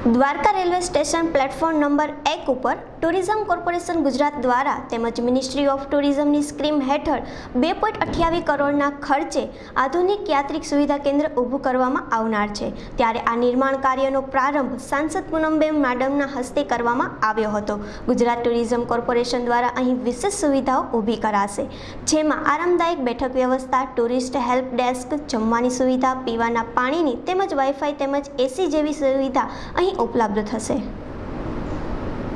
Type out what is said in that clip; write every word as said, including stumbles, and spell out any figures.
Dwarka railway station platform number એક ઉપર tourism corporation Gujarat દ્વારા તેમજ મિનિસ્ટ્રી ઓફ ટુરિઝમની સ્કીમ હેઠળ બે પોઈન્ટ અઠ્યાવીસ કરોડના ખર્ચે આધુનિક યાત્રિક સુવિધા કેન્દ્ર ઊભું કરવામાં આવનાર છે, ત્યારે આ નિર્માણ કાર્યનો પ્રારંભ સાંસદ પૂનમબેન માડમના હસ્તે કરવામાં આવ્યો હતો। ગુજરાત ટુરિઝમ કોર્પોરેશન દ્વારા અહીં વિશેષ સુવિધાઓ ઊભી કરાશે, જેમાં આરામદાયક બેઠક વ્યવસ્થા, ટુરિસ્ટ હેલ્પ ડેસ્ક, જમવાની સુવિધા, પીવાના પાણીની તેમજ વાઈફાઈ તેમજ એસી જેવી સુવિધા અહીં ઉપલબ્ધ થશે।